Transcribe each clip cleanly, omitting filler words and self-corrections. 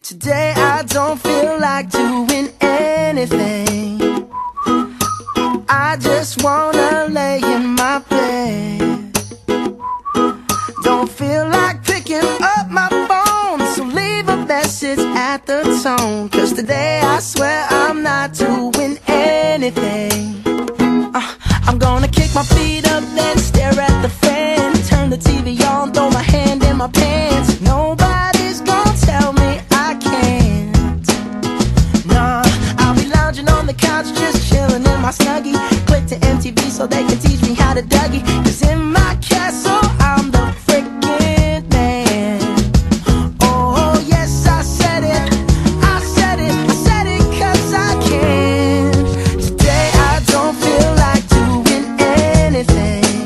Today I don't feel like doing anything. I just wanna lay in my bed. Don't feel like picking up my phone, so leave a message at the tone. 'Cause today I swear I'm not doing anything. I'm gonna kick my feet up, then stare at the fan. Turn the TV on, throw my hand in my pants. Nobody's gonna tell me I can't. Nah, I'll be lounging on the couch, just chilling in my Snuggie. Click to MTV so they can teach me how to Dougie. 'Cause in my castle, I'm the freaking man. Oh yes, I said it, I said it, I said it 'cause I can. Today I don't feel like doing anything.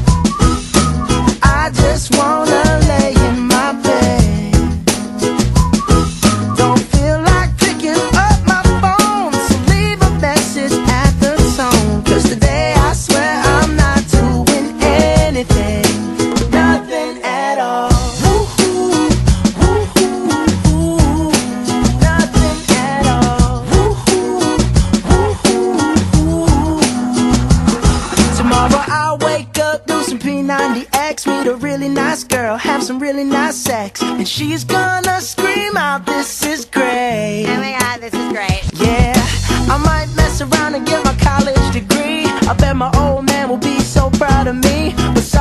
I just wanna lay in my bed. Don't feel like picking up my phone, so leave a message at the tone. 'Cause today I swear I'm not doing anything. Nothing at all. Woo-hoo, woo-hoo, nothing at all. Woo-hoo, woo-hoo. Tomorrow I'll wake up, do some P90X, meet a really nice girl, have some really nice sex, and she's gonna scream out, "This is great." Oh my god, this is great. Yeah, I might mess around and get my college degree. I bet my old man will be so proud of me. But